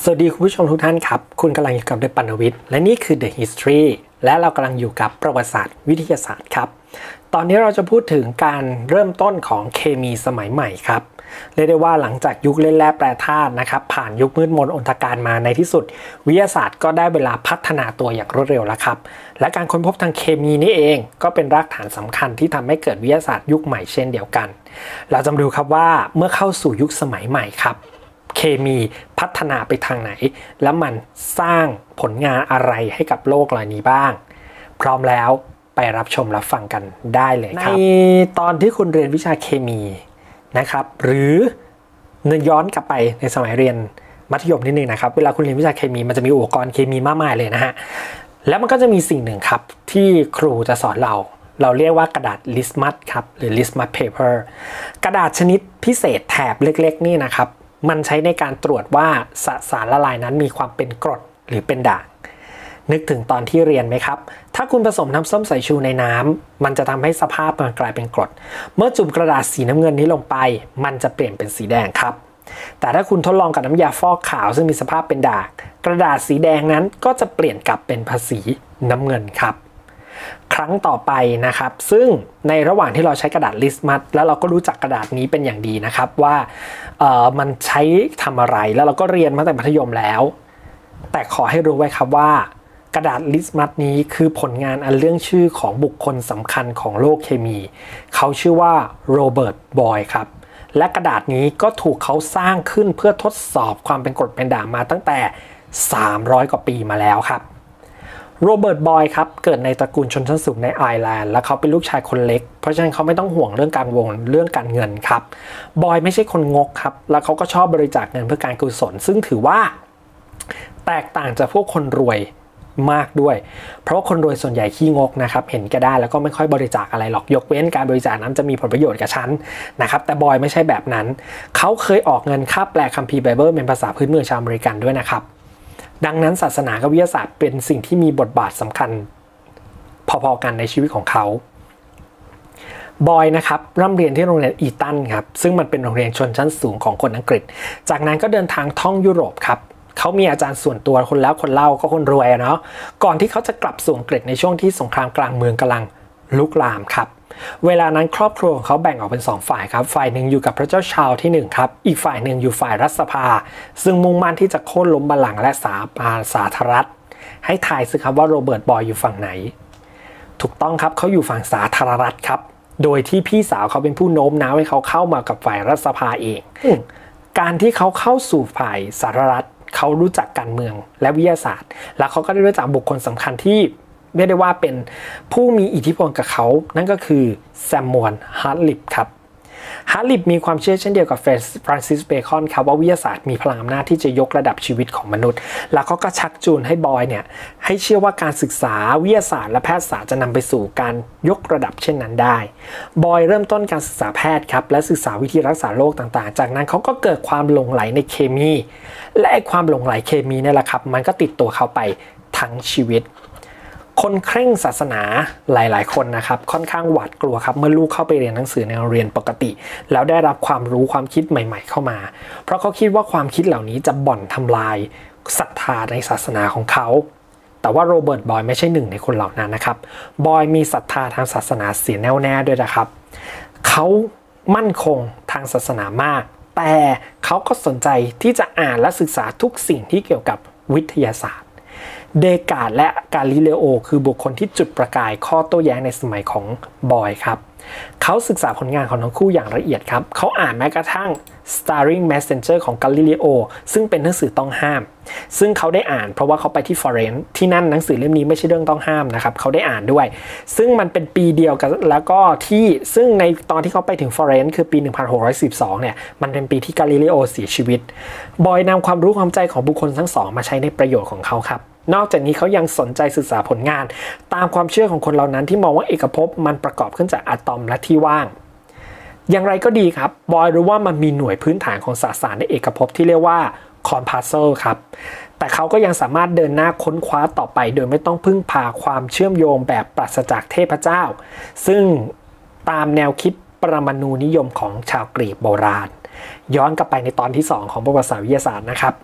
สวัสดีคุณผู้ชมทุกท่านครับคุณกำลังอยู่กับเดอะปานวิทย์และนี่คือ The History และเรากำลังอยู่กับประวัติศาสตร์วิทยาศาสตร์ครับตอนนี้เราจะพูดถึงการเริ่มต้นของเคมีสมัยใหม่ครับเรียกได้ว่าหลังจากยุคเล่นแร่แปรธาตุนะครับผ่านยุคมืดมนอนทการมาในที่สุดวิทยาศาสตร์ก็ได้เวลาพัฒนาตัวอย่างรวดเร็วแล้วครับและการค้นพบทางเคมีนี่เองก็เป็นรากฐานสำคัญที่ทำให้เกิดวิทยาศาสตร์ยุคใหม่เช่นเดียวกันเราจะมาดูครับว่าเมื่อเข้าสู่ยุคสมัยใหม่ครับเคมีพัฒนาไปทางไหนและมันสร้างผลงานอะไรให้กับโลกเหล่านี้บ้างพร้อมแล้วไปรับชมรับฟังกันได้เลยครับในตอนที่คุณเรียนวิชาเคมีนะครับหรือย้อนกลับไปในสมัยเรียนมัธยมนิดนึงนะครับเวลาคุณเรียนวิชาเคมีมันจะมีอุปกรณ์เคมีมากมายเลยนะฮะแล้วมันก็จะมีสิ่งหนึ่งครับที่ครูจะสอนเราเรียกว่ากระดาษลิสมัสครับหรือลิสมัสเพเปอร์กระดาษชนิดพิเศษแถบเล็กๆนี่นะครับมันใช้ในการตรวจว่าสารละลายนั้นมีความเป็นกรดหรือเป็นด่างนึกถึงตอนที่เรียนไหมครับถ้าคุณผสมน้ำส้มสายชูในน้ำมันจะทำให้สภาพมันกลายเป็นกรดเมื่อจุ่มกระดาษสีน้ำเงินนี้ลงไปมันจะเปลี่ยนเป็นสีแดงครับแต่ถ้าคุณทดลองกับน้ำยาฟอกขาวซึ่งมีสภาพเป็นด่างกระดาษสีแดงนั้นก็จะเปลี่ยนกลับเป็นสีน้ำเงินครับครั้งต่อไปนะครับซึ่งในระหว่างที่เราใช้กระดาษลิสมัสแล้วเราก็รู้จักกระดาษนี้เป็นอย่างดีนะครับว่ามันใช้ทำอะไรแล้วเราก็เรียนมาตั้งแต่มัธยมแล้วแต่ขอให้รู้ไว้ครับว่ากระดาษลิสมัสนี้คือผลงานอันเรื่องชื่อของบุคคลสำคัญของโลกเคมีเขาชื่อว่าโรเบิร์ตบอยครับและกระดาษนี้ก็ถูกเขาสร้างขึ้นเพื่อทดสอบความเป็นกรดเป็นด่างมาตั้งแต่300 กว่าปีมาแล้วครับโรเบิร์ตบอยครับเกิดในตระกูลชนชั้นสูงในไอร์แลนด์และเขาเป็นลูกชายคนเล็กเพราะฉะนั้นเขาไม่ต้องห่วงเรื่องการเงินครับบอยไม่ใช่คนงกครับแล้วเขาก็ชอบบริจาคเงินเพื่อการกุศลซึ่งถือว่าแตกต่างจากพวกคนรวยมากด้วยเพราะคนรวยส่วนใหญ่ขี้งกนะครับเห็นแก่ได้แล้วก็ไม่ค่อยบริจาคอะไรหรอกยกเว้นการบริจาคนั้นจะมีผลประโยชน์กับฉันนะครับแต่บอยไม่ใช่แบบนั้นเขาเคยออกเงินค่าแปลคัมภีร์ไบเบิลเป็นภาษาพื้นเมืองชาวอเมริกันด้วยนะครับดังนั้นศาสนากับวิทยาศาสตร์เป็นสิ่งที่มีบทบาทสำคัญพอๆกันในชีวิตของเขาบอยนะครับร่ำเรียนที่โรงเรียนอีตันครับซึ่งมันเป็นโรงเรียนชนชั้นสูงของคนอังกฤษจากนั้นก็เดินทางท่องยุโรปครับเขามีอาจารย์ส่วนตัวคนแล้วคนเล่าก็คนรวยเนาะก่อนที่เขาจะกลับสู่อังกฤษในช่วงที่สงครามกลางเมืองกำลังลุกลามครับเวลานั้นครอบครัวของเขาแบ่งออกเป็น2ฝ่ายครับฝ่ายหนึ่งอยู่กับพระเจ้าชาร์ลส์ที่1ครับอีกฝ่ายหนึ่งอยู่ฝ่ายรัฐสภาซึ่งมุ่งมั่นที่จะโค่นล้มบัลลังก์และสาธารณรัฐให้ทายสิครับว่าโรเบิร์ตบอยอยู่ฝั่งไหนถูกต้องครับเขาอยู่ฝั่งสาธารณรัฐครับโดยที่พี่สาวเขาเป็นผู้โน้มน้าวให้เขาเข้ามากับฝ่ายรัฐสภาเองการที่เขาเข้าสู่ฝ่ายสาธารณรัฐเขารู้จักการเมืองและวิทยาศาสตร์แล้วเขาก็ได้รู้จักบุคคลสำคัญที่เรียกได้ว่าเป็นผู้มีอิทธิพลกับเขานั่นก็คือแซมมวลฮาร์ทลิปครับฮาร์ทลิปมีความเชื่อเช่นเดียวกับฟรานซิสเบคอนครับว่าวิทยาศาสตร์มีพลังอำนาจที่จะยกระดับชีวิตของมนุษย์แล้วเขาก็ชักจูงให้บอยเนี่ยให้เชื่อว่าการศึกษาวิทยาศาสตร์และแพทยศาสตร์จะนำไปสู่การยกระดับเช่นนั้นได้บอยเริ่มต้นการศึกษาแพทย์ครับและศึกษาวิธีรักษาโรคต่างๆจากนั้นเขาก็เกิดความหลงไหลในเคมีและความหลงไหลเคมีนี่แหละครับมันก็ติดตัวเขาไปทั้งชีวิตคนเคร่งศาสนาหลายๆคนนะครับค่อนข้างหวาดกลัวครับเมื่อลูกเข้าไปเรียนหนังสือในโรงเรียนปกติแล้วได้รับความรู้ความคิดใหม่ๆเข้ามาเพราะเขาคิดว่าความคิดเหล่านี้จะบ่อนทำลายศรัทธาในศาสนาของเขาแต่ว่าโรเบิร์ตบอยไม่ใช่หนึ่งในคนเหล่านั้นนะครับบอยมีศรัทธาทางศาสนาเสียแน่วแน่ด้วยนะครับเขามั่นคงทางศาสนามากแต่เขาก็สนใจที่จะอ่านและศึกษาทุกสิ่งที่เกี่ยวกับวิทยาศาสตร์เดกาดและกาลิเลโอคือบุคคลที่จุดประกายข้อโต้แย้งในสมัยของบอยครับเขาศึกษาผลงานของทั้งคู่อย่างละเอียดครับเขาอ่านแม้กระทั่ง Starring Messenger ของกาลิเลโอซึ่งเป็นหนังสือต้องห้ามซึ่งเขาได้อ่านเพราะว่าเขาไปที่ฟลอเรนซ์ที่นั่นหนังสือเล่มนี้ไม่ใช่เรื่องต้องห้ามนะครับเขาได้อ่านด้วยซึ่งมันเป็นปีเดียวกันแล้วก็ที่ซึ่งในตอนที่เขาไปถึงฟลอเรนซ์คือปี1612เนี่ยมันเป็นปีที่กาลิเลโอเสียชีวิตบอยนำความรู้ความใจของบุคคลทั้งสองมาใช้ในประโยชน์ของเขาครับนอกจากนี้เขายังสนใจศึกษาผลงานตามความเชื่อของคนเหล่านั้นที่มองว่าเอกภพมันประกอบขึ้นจากอะตอมและที่ว่างอย่างไรก็ดีครับบอยรู้ว่ามันมีหน่วยพื้นฐานของสสารในเอกภพที่เรียกว่าคอร์พัสเซิลครับแต่เขาก็ยังสามารถเดินหน้าค้นคว้าต่อไปโดยไม่ต้องพึ่งพาความเชื่อมโยงแบบปราศจากเทพเจ้าซึ่งตามแนวคิดปรมาณูนิยมของชาวกรีกโบราณย้อนกลับไปในตอนที่2ของประวัติศาสตร์วิทยาศาสตร์นะครับ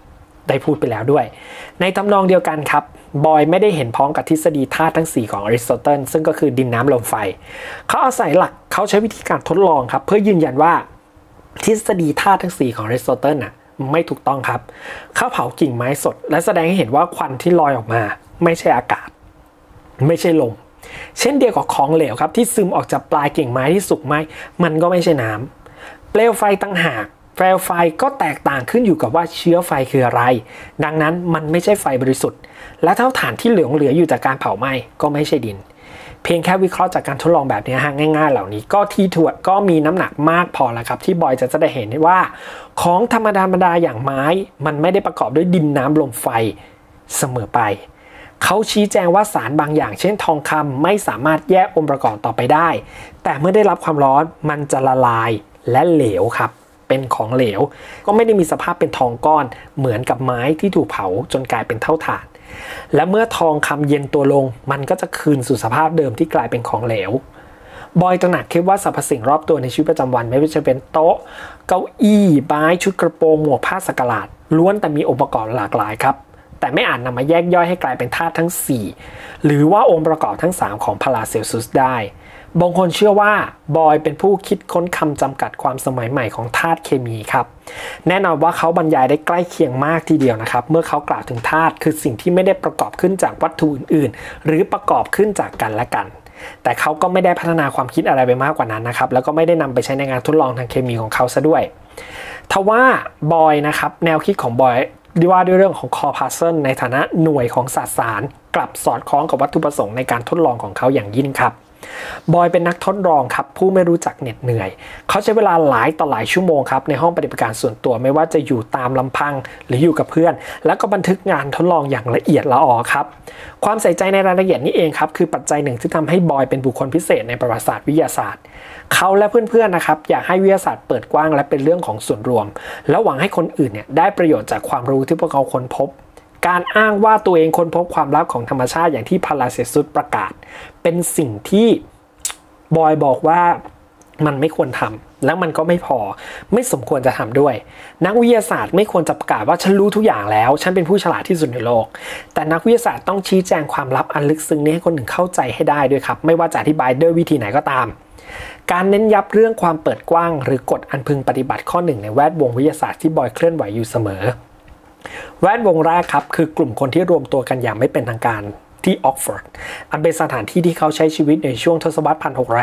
ได้พูดไปแล้วด้วยในทำนองเดียวกันครับบอยไม่ได้เห็นพ้องกับทฤษฎีธาตุทั้ง4ของอริสโตเติลซึ่งก็คือดินน้ำลมไฟเขาอาศัยหลักเขาใช้วิธีการทดลองครับเพื่อยืนยันว่าทฤษฎีธาตุทั้ง4ของอริสโตเติลไม่ถูกต้องครับเขาเผากิ่งไม้สดและแสดงให้เห็นว่าควันที่ลอยออกมาไม่ใช่อากาศไม่ใช่ลมเช่นเดียวกับของเหลวครับที่ซึมออกจากปลายกิ่งไม้ที่สุกไหมมันก็ไม่ใช่น้ำเปลวไฟต่างหากเปลวไฟก็แตกต่างขึ้นอยู่กับว่าเชื้อไฟคืออะไรดังนั้นมันไม่ใช่ไฟบริสุทธิ์และเท่าฐานที่เหลืออยู่จากการเผาไหม้ก็ไม่ใช่ดินเพียงแค่วิเคราะห์จากการทดลองแบบนี้ง่ายๆเหล่านี้ก็ที่ถวดก็มีน้ำหนักมากพอแล้วครับที่บอยจะได้เห็นว่าของธรรมดาอย่างไม้มันไม่ได้ประกอบด้วยดินน้ำลมไฟเสมอไปเขาชี้แจงว่าสารบางอย่างเช่นทองคำไม่สามารถแยกองค์ประกอบต่อไปได้แต่เมื่อได้รับความร้อนมันจะละลายและเหลวครับเป็นของเหลวก็ไม่ได้มีสภาพเป็นทองก้อนเหมือนกับไม้ที่ถูกเผาจนกลายเป็นเท่าฐานและเมื่อทองคำเย็นตัวลงมันก็จะคืนสู่สภาพเดิมที่กลายเป็นของเหลวบอยตระหนักคิดว่าสรรพสิ่งรอบตัวในชีวิตประจำวันไม่ว่าจะเป็นโต๊ะเก้าอี้ไม้ชุดกระโปรงหมวกผ้าสักหลาดล้วนแต่มีองค์ประกอบหลากหลายครับแต่ไม่อาจนำมาแยกย่อยให้กลายเป็นธาตุทั้ง4หรือว่าองค์ประกอบทั้ง3ของพาราเซลซุสได้บางคนเชื่อว่าบอยเป็นผู้คิดค้นคำจำกัดความสมัยใหม่ของธาตุเคมีครับแน่นอนว่าเขาบรรยายได้ใกล้เคียงมากทีเดียวนะครับเมื่อเขากล่าวถึงธาตุคือสิ่งที่ไม่ได้ประกอบขึ้นจากวัตถุอื่นๆหรือประกอบขึ้นจากกันและกันแต่เขาก็ไม่ได้พัฒนาความคิดอะไรไปมากกว่านั้นนะครับแล้วก็ไม่ได้นำไปใช้ในงานทดลองทางเคมีของเขาซะด้วยทว่าบอยนะครับแนวคิดของบอยว่าด้วยเรื่องของคอร์พัสเซิลในฐานะหน่วยของสสารกลับสอดคล้องกับวัตถุประสงค์ในการทดลองของเขาอย่างยิ่งครับบอยเป็นนักทดลองครับผู้ไม่รู้จักเหน็ดเหนื่อยเขาใช้เวลาหลายต่อหลายชั่วโมงครับในห้องปฏิบัติการส่วนตัวไม่ว่าจะอยู่ตามลำพังหรืออยู่กับเพื่อนแล้วก็บันทึกงานทดลองอย่างละเอียดละออครับความใส่ใจในรายละเอียดนี้เองครับคือปัจจัยหนึ่งที่ทำให้บอยเป็นบุคคลพิเศษในประวัติศาสตร์วิทยาศาสตร์เขาและเพื่อนๆนะครับอยากให้วิทยาศาสตร์เปิดกว้างและเป็นเรื่องของส่วนรวมและหวังให้คนอื่นเนี่ยได้ประโยชน์จากความรู้ที่พวกเขาค้นพบการอ้างว่าตัวเองค้นพบความลับของธรรมชาติอย่างที่พาราเซซุสประกาศเป็นสิ่งที่บอยบอกว่ามันไม่ควรทำแล้วมันก็ไม่พอไม่สมควรจะทำด้วยนักวิทยาศาสตร์ไม่ควรจะประกาศว่าฉันรู้ทุกอย่างแล้วฉันเป็นผู้ฉลาดที่สุดในโลกแต่นักวิทยาศาสตร์ต้องชี้แจงความลับอันลึกซึ้งนี้ให้คนอื่นเข้าใจให้ได้ด้วยครับไม่ว่าจะอธิบายด้วยวิธีไหนก็ตามการเน้นย้ำเรื่องความเปิดกว้างหรือกฎอันพึงปฏิบัติข้อหนึ่งในแวดวงวิทยาศาสตร์ที่บอยเคลื่อนไหวอยู่เสมอแวดวงแรกครับคือกลุ่มคนที่รวมตัวกันอย่างไม่เป็นทางการที่ออกฟอร์ดอันเป็นสถานที่ที่เขาใช้ชีวิตในช่วงทศวรรษ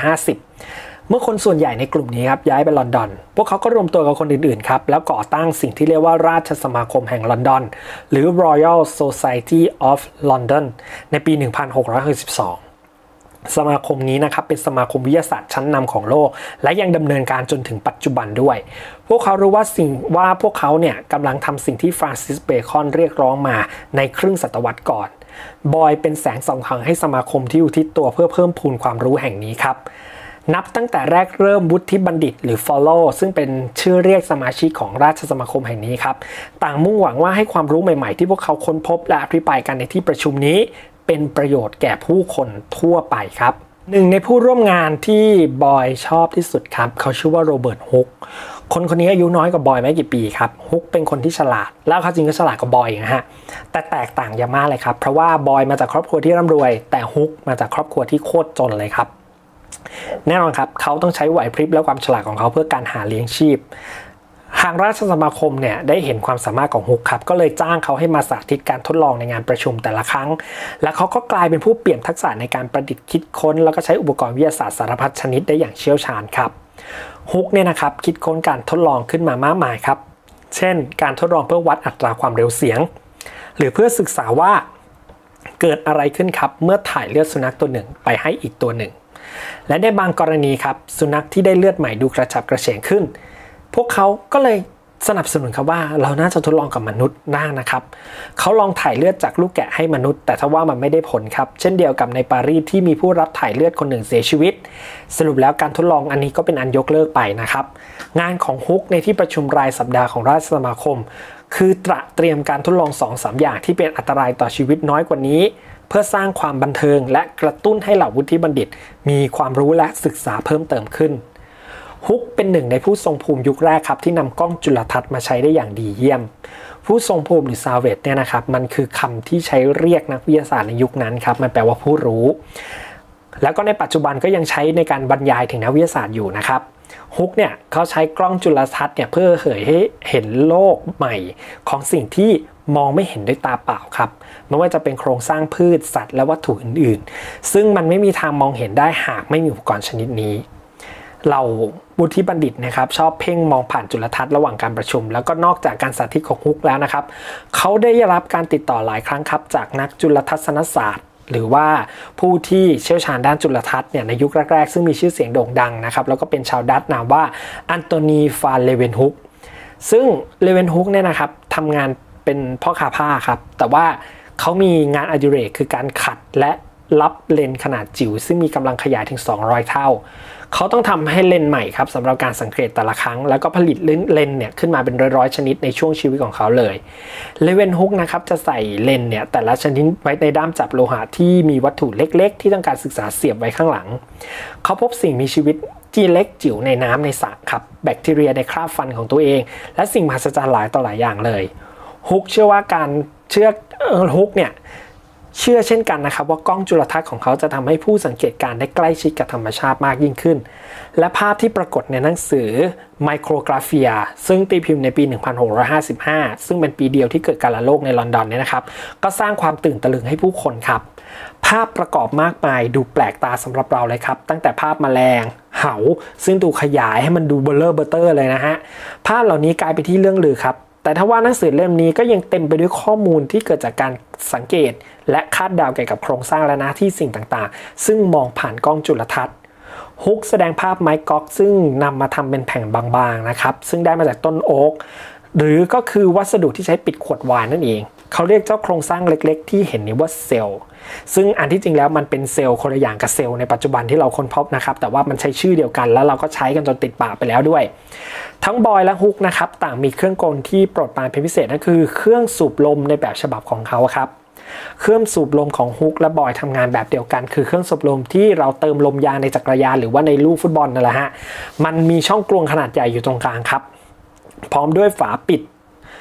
1650 เมื่อคนส่วนใหญ่ในกลุ่มนี้ครับย้ายไปลอนดอนพวกเขาก็รวมตัวกับคนอื่นๆครับแล้วก่อตั้งสิ่งที่เรียกว่าราชสมาคมแห่งลอนดอนหรือ Royal Society of London ในปี 1662 สมาคมนี้นะครับเป็นสมาคมวิทยาศาสตร์ชั้นนำของโลกและยังดำเนินการจนถึงปัจจุบันด้วยพวกเขารู้ว่าพวกเขาเนี่ยกำลังทำสิ่งที่ฟรานซิส เบคอนเรียกร้องมาในครึ่งศตวรรษก่อนบอยเป็นแสงส่องให้สมาคมที่อุทิศตัวเพื่อเพิ่มพูนความรู้แห่งนี้ครับนับตั้งแต่แรกเริ่มวุฒิบัณฑิตหรือ Fellow ซึ่งเป็นชื่อเรียกสมาชิกของราชสมาคมแห่งนี้ครับต่างมุ่งหวังว่าให้ความรู้ใหม่ๆที่พวกเขาค้นพบและอภิปรายกันในที่ประชุมนี้เป็นประโยชน์แก่ผู้คนทั่วไปครับหนึ่งในผู้ร่วมงานที่บอยชอบที่สุดครับเขาชื่อว่าโรเบิร์ต ฮุกคนนี้อายุน้อยกว่าบอยไม่กี่ปีครับฮุกเป็นคนที่ฉลาดแล้วเขาจริงก็ฉลาดกว่าบอยนะฮะแต่แตกต่างอย่างมากเลยครับเพราะว่าบอยมาจากครอบครัวที่ร่ำรวยแต่ฮุกมาจากครอบครัวที่โคตรจนเลยครับแน่นอนครับเขาต้องใช้ไหวพริบและความฉลาดของเขาเพื่อการหาเลี้ยงชีพทางราชสมาคมเนี่ยได้เห็นความสามารถของฮุกครับก็เลยจ้างเขาให้มาสาธิตการทดลองในงานประชุมแต่ละครั้งและเขาก็กลายเป็นผู้เปี่ยมทักษะในการประดิษฐ์คิดค้นแล้วก็ใช้อุปกรณ์วิทยาศาสตร์สารพัดชนิดได้อย่างเชี่ยวชาญครับฮุกเนี่ยนะครับคิดค้นการทดลองขึ้นมามากมายครับเช่นการทดลองเพื่อวัดอัตราความเร็วเสียงหรือเพื่อศึกษาว่าเกิดอะไรขึ้นครับเมื่อถ่ายเลือดสุนัขตัวหนึ่งไปให้อีกตัวหนึ่งและในบางกรณีครับสุนัขที่ได้เลือดใหม่ดูกระฉับกระเฉงขึ้นพวกเขาก็เลยสนับสนุนครับว่าเราน่าจะทดลองกับมนุษย์ได้นะครับเขาลองถ่ายเลือดจากลูกแกะให้มนุษย์แต่ทว่ามันไม่ได้ผลครับเช่นเดียวกับในปารีสที่มีผู้รับถ่ายเลือดคนหนึ่งเสียชีวิตสรุปแล้วการทดลองอันนี้ก็เป็นอันยกเลิกไปนะครับงานของฮุกในที่ประชุมรายสัปดาห์ของราชสมาคมคือเตรียมการทดลอง 2-3 อย่างที่เป็นอันตรายต่อชีวิตน้อยกว่านี้เพื่อสร้างความบันเทิงและกระตุ้นให้เหล่าวุฒิบัณฑิตมีความรู้และศึกษาเพิ่มเติมขึ้นฮุกเป็นหนึ่งในผู้ทรงภูมิยุคแรกครับที่นำกล้องจุลทรรศน์มาใช้ได้อย่างดีเยี่ยมผู้ทรงภูมิหรือซาเวตเนี่ยนะครับมันคือคำที่ใช้เรียกนักวิทยาศาสตร์ในยุคนั้นครับมันแปลว่าผู้รู้แล้วก็ในปัจจุบันก็ยังใช้ในการบรรยายถึงนักวิทยาศาสตร์อยู่นะครับฮุกเนี่ยเขาใช้กล้องจุลทรรศน์เนี่ยเพื่อเผยให้เห็นโลกใหม่ของสิ่งที่มองไม่เห็นด้วยตาเปล่าครับไม่ว่าจะเป็นโครงสร้างพืชสัตว์และวัตถุอื่นๆซึ่งมันไม่มีทางมองเห็นได้หากไม่มีอุปกรณ์ชนิดนี้เราวุฒิบัณฑิตนะครับชอบเพ่งมองผ่านจุลทรรศน์ระหว่างการประชุมแล้วก็นอกจากการสาธิตของฮุกแล้วนะครับเขาได้รับการติดต่อหลายครั้งครับจากนักจุลทรรศนศาสตร์หรือว่าผู้ที่เชี่ยวชาญด้านจุลทรรศน์เนี่ยในยุคแรกๆซึ่งมีชื่อเสียงโด่งดังนะครับแล้วก็เป็นชาวดัตช์นามว่าอันโตนีฟานเลเวนฮุกซึ่งเลเวนฮุกเนี่ยนะครับทำงานเป็นพ่อค้าผ้าครับแต่ว่าเขามีงานอดิเรกคือการขัดและรับเลนส์ขนาดจิ๋วซึ่งมีกำลังขยายถึง200เท่าเขาต้องทำให้เลนส์ใหม่ครับสำหรับการสังเกตแต่ละครั้งแล้วก็ผลิตเลนส์เนี่ยขึ้นมาเป็นร้อยๆชนิดในช่วงชีวิตของเขาเลยเลเวนฮุกนะครับจะใส่เลนส์เนี่ยแต่ละชนิดไว้ในด้ามจับโลหะที่มีวัตถุเล็กๆที่ต้องการศึกษาเสียบไว้ข้างหลังเขาพบสิ่งมีชีวิตที่เล็กจิ๋วในน้ำในสระครับแบคทีเรียในคราบฟันของตัวเองและสิ่งมหัศจรรย์หลายต่อหลายอย่างเลยฮุกเชื่อว่าการฮุกเนี่ยเชื่อเช่นกันนะครับว่ากล้องจุลทรรศน์ของเขาจะทำให้ผู้สังเกตการได้ใกล้ชิดกับธรรมชาติมากยิ่งขึ้นและภาพที่ปรากฏในหนังสือ Micrographia ซึ่งตีพิมพ์ในปี 1655 ซึ่งเป็นปีเดียวที่เกิดการระลอกในลอนดอนเนี่ยนะครับก็สร้างความตื่นตะลึงให้ผู้คนครับภาพประกอบมากมายดูแปลกตาสำหรับเราเลยครับตั้งแต่ภาพแมลงเหาซึ่งดูขยายให้มันดูเบลอๆเลยนะฮะภาพเหล่านี้กลายไปที่เรื่องลือครับแต่ถ้าว่าหนังสือเล่มนี้ก็ยังเต็มไปด้วยข้อมูลที่เกิดจากการสังเกตและคาดเดาเกี่ยวกับโครงสร้างและหน้าที่สิ่งต่างๆซึ่งมองผ่านกล้องจุลทรรศน์ฮุกแสดงภาพไม้ก๊อกซึ่งนำมาทำเป็นแผ่นบางๆนะครับซึ่งได้มาจากต้นโอ๊กหรือก็คือวัสดุที่ใช้ปิดขวดไวน์นั่นเองเขาเรียกเจ้าโครงสร้างเล็กๆที่เห็นนี้ว่าเซลล์ซึ่งอันที่จริงแล้วมันเป็นเซลล์คนละอย่างกับเซลล์ในปัจจุบันที่เราค้นพบนะครับแต่ว่ามันใช้ชื่อเดียวกันแล้วเราก็ใช้กันจนติดปากไปแล้วด้วยทั้งบอยและฮุกนะครับต่างมีเครื่องกลที่โปรดปรานเป็นพิเศษนั่นคือเครื่องสูบลมในแบบฉบับของเขาครับเครื่องสูบลมของฮุกและบอยทำงานแบบเดียวกันคือเครื่องสูบลมที่เราเติมลมยางในจักรยานหรือว่าในลูกฟุตบอลนั่นแหละฮะมันมีช่องกลวงขนาดใหญ่อยู่ตรงกลางครับพร้อมด้วยฝาปิด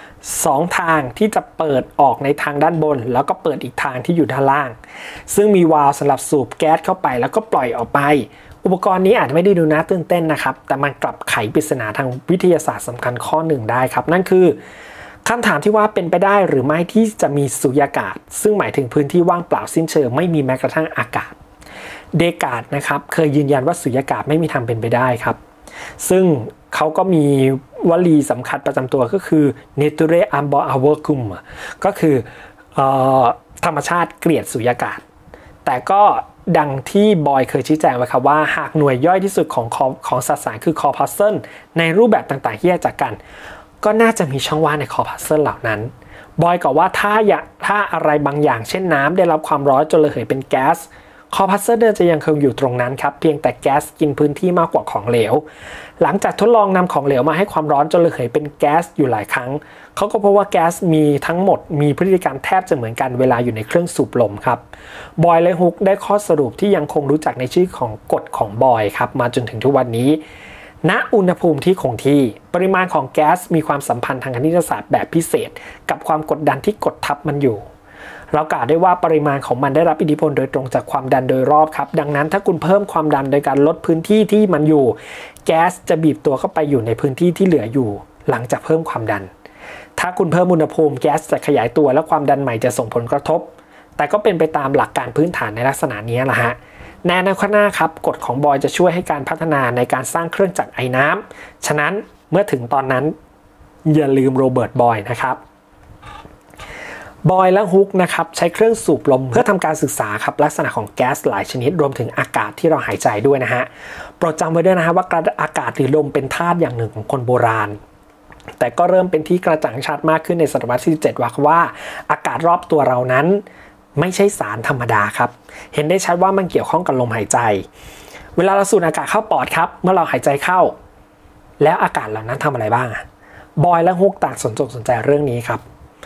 2ทางที่จะเปิดออกในทางด้านบนแล้วก็เปิดอีกทางที่อยู่ด้านล่างซึ่งมีวาล์วสำหรับสูบแก๊สเข้าไปแล้วก็ปล่อยออกไปอุปกรณ์นี้อาจจะไม่ได้ดูน่าตื่นเต้นนะครับแต่มันกลับไขปริศนาทางวิทยาศาสตร์สำคัญข้อหนึ่งได้ครับนั่นคือคำถามที่ว่าเป็นไปได้หรือไม่ที่จะมีสุญญากาศซึ่งหมายถึงพื้นที่ว่างเปล่าสิ้นเชิงไม่มีแม้กระทั่งอากาศเดการ์ตนะครับเคยยืนยันว่าสุญญากาศไม่มีทางเป็นไปได้ครับซึ่งเขาก็มีวลีสำคัญประจำตัวก็คือ nature abhor vacuum ก็คือธรรมชาติเกลียดสุญญากาศแต่ก็ดังที่บอยเคยชี้แจงไว้ครับว่าหากหน่วยย่อยที่สุดของสสารคือ corpuscle ในรูปแบบต่างๆที่แยกจากกันก็น่าจะมีช่องว่างใน corpuscle เหล่านั้นบอยกล่าวว่าถ้าอะไรบางอย่างเช่นน้ำได้รับความร้อนจนระเหยเป็นแก๊สcorpuscle จะยังคงอยู่ตรงนั้นครับเพียงแต่แก๊สกินพื้นที่มากกว่าของเหลวหลังจากทดลองนำของเหลวมาให้ความร้อนจนระเหยเป็นแก๊สอยู่หลายครั้งเขาก็พบว่าแก๊สมีทั้งหมดมีพฤติกรรมแทบจะเหมือนกันเวลาอยู่ในเครื่องสูบลมครับบอยและฮุกได้ข้อสรุปที่ยังคงรู้จักในชื่อของกฎของบอยครับมาจนถึงทุกวันนี้ณอุณหภูมิที่คงที่ปริมาณของแก๊สมีความสัมพันธ์ทางคณิตศาสตร์แบบพิเศษกับความกดดันที่กดทับมันอยู่เรากล่าวได้ว่าปริมาณของมันได้รับอิทธิพลโดยตรงจากความดันโดยรอบครับดังนั้นถ้าคุณเพิ่มความดันโดยการลดพื้นที่ที่มันอยู่แก๊สจะบีบตัวเข้าไปอยู่ในพื้นที่ที่เหลืออยู่หลังจากเพิ่มความดันถ้าคุณเพิ่มอุณหภูมิแก๊สจะขยายตัวและความดันใหม่จะส่งผลกระทบแต่ก็เป็นไปตามหลักการพื้นฐานในลักษณะนี้แหละฮะในอนาคตหน้าครับกฎของบอยจะช่วยให้การพัฒนาในการสร้างเครื่องจักรไอน้ำฉะนั้นเมื่อถึงตอนนั้นอย่าลืมโรเบิร์ตบอยนะครับบอยและฮุกนะครับใช้เครื่องสูบลมเพื่อทำการศึกษาครับลักษณะของแก๊สหลายชนิดรวมถึงอากาศที่เราหายใจด้วยนะฮะโปรดจำไว้ด้วยนะฮะว่าอากาศหรือลมเป็นธาตุอย่างหนึ่งของคนโบราณแต่ก็เริ่มเป็นที่กระจ่างชัดมากขึ้นในศตวรรษที่17ว่าอากาศรอบตัวเรานั้นไม่ใช่สารธรรมดาครับเห็นได้ชัดว่ามันเกี่ยวข้องกับลมหายใจเวลาเราสูดอากาศเข้าปอดครับเมื่อเราหายใจเข้าแล้วอากาศเหล่านั้นทำอะไรบ้างบอยและฮุกต่างสนใจเรื่องนี้ครับ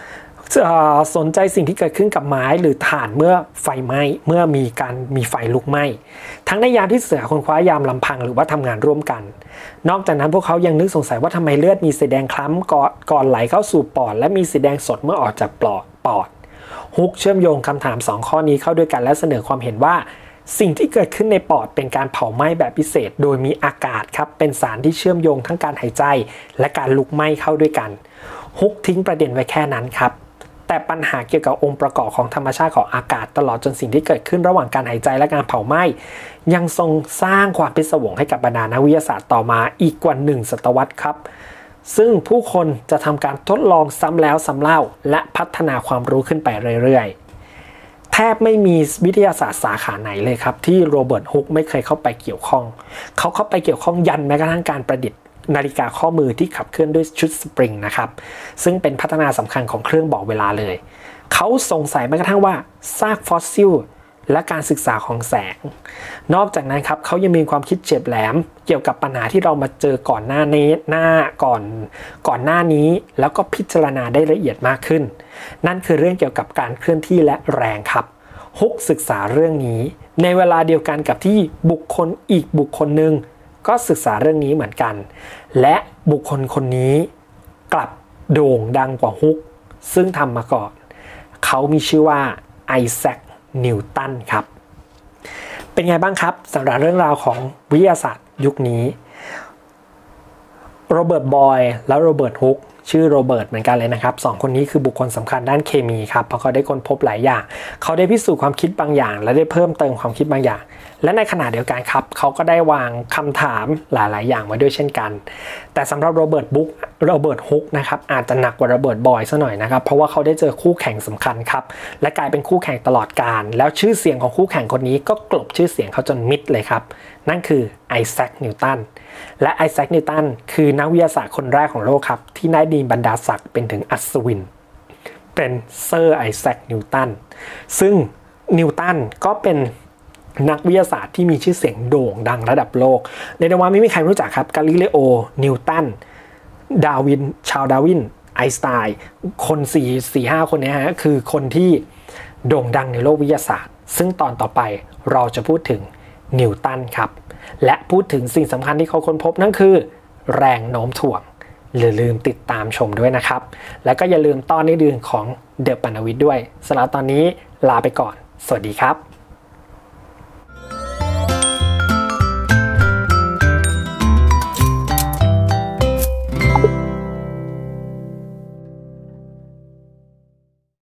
สนใจสิ่งที่เกิดขึ้นกับไม้หรือถ่านเมื่อไฟไหม้เมื่อมีไฟลุกไหม้ทั้งในยามที่เสือค้นคว้ายามลำพังหรือว่าทำงานร่วมกันนอกจากนั้นพวกเขายังนึกสงสัยว่าทำไมเลือดมีสีแดงคล้ำก่อนไหลเข้าสู่ปอดและมีสีแดงสดเมื่อออกจากปอดฮุกเชื่อมโยงคำถาม2ข้อนี้เข้าด้วยกันและเสนอความเห็นว่าสิ่งที่เกิดขึ้นในปอดเป็นการเผาไหม้แบบพิเศษโดยมีอากาศครับเป็นสารที่เชื่อมโยงทั้งการหายใจและการลุกไหม้เข้าด้วยกันฮุกทิ้งประเด็นไว้แค่นั้นครับแต่ปัญหาเกี่ยวกับองค์ประกอบของธรรมชาติของอากาศตลอดจนสิ่งที่เกิดขึ้นระหว่างการหายใจและการเผาไหม้ยังทรงสร้างความพิศวงให้กับบรรดานักวิทยาศาสตร์ต่อมาอีกกว่า1ศตวรรษครับซึ่งผู้คนจะทำการทดลองซ้ำแล้วซ้ำเล่าและพัฒนาความรู้ขึ้นไปเรื่อยๆแทบไม่มีวิทยาศาสตร์สาขาไหนเลยครับที่โรเบิร์ตฮุกไม่เคยเข้าไปเกี่ยวข้องเขาเข้าไปเกี่ยวข้องยันแม้กระทั่งการประดิษฐ์นาฬิกาข้อมือที่ขับเคลื่อนด้วยชุดสปริงนะครับซึ่งเป็นพัฒนาสำคัญของเครื่องบอกเวลาเลยเขาสงสัยแม้กระทั่งว่าซากฟอสซิลและการศึกษาของแสงนอกจากนั้นครับเขายังมีความคิดเฉียบแหลมเกี่ยวกับปัญหาที่เรามาเจอก่อนหน้านี้ก่อนหน้านี้แล้วก็พิจารณาได้ละเอียดมากขึ้นนั่นคือเรื่องเกี่ยวกับการเคลื่อนที่และแรงครับฮุกศึกษาเรื่องนี้ในเวลาเดียวกันกับที่บุคคลหนึ่งก็ศึกษาเรื่องนี้เหมือนกันและบุคคลคนนี้กลับโด่งดังกว่าฮุกซึ่งทำมาก่อนเขามีชื่อว่าไอแซคนิวตันครับเป็นไงบ้างครับสำหรับเรื่องราวของวิทยาศาสตร์ยุคนี้โรเบิร์ตบอยและโรเบิร์ตฮุกชื่อโรเบิร์ตเหมือนกันเลยนะครับ2คนนี้คือบุคคลสำคัญด้านเคมีครับเพราะเขาได้ค้นพบหลายอย่างเขาได้พิสูจน์ความคิดบางอย่างและได้เพิ่มเติมความคิดบางอย่างและในขณะเดียวกันครับเขาก็ได้วางคำถามหลายๆอย่างไว้ด้วยเช่นกันแต่สำหรับโรเบิร์ตฮุกนะครับอาจจะหนักกว่าโรเบิร์ตบอยซะหน่อยนะครับเพราะว่าเขาได้เจอคู่แข่งสำคัญครับและกลายเป็นคู่แข่งตลอดกาลแล้วชื่อเสียงของคู่แข่งคนนี้ก็กลบชื่อเสียงเขาจนมิดเลยครับนั่นคือไอแซคนิวตันและไอแซคนิวตันคือนักวิทยาศาสตร์คนแรกของโลกครับที่ได้ดีบรรดาศักดิ์เป็นถึงอัศวินเป็นเซอร์ไอแซคนิวตันซึ่งนิวตันก็เป็นนักวิทยาศาสตร์ที่มีชื่อเสียงโด่งดังระดับโลกในแต่ว่าไม่มีใครรู้จักครับกาลิเลโอนิวตันดาวินชาร์ลส์ดาร์วินไอน์สไตน์คน4-5 คนนี้ฮะคือคนที่โด่งดังในโลกวิทยาศาสตร์ซึ่งตอนต่อไปเราจะพูดถึงนิวตันครับและพูดถึงสิ่งสำคัญที่เขาค้นพบนั่นคือแรงโน้มถ่วงอย่าลืมติดตามชมด้วยนะครับแล้วก็อย่าลืมตอนนี้ดืนของเดอะปนวิทย์ด้วยสำหรับตอนนี้ลาไปก่อนสวัสดีครับ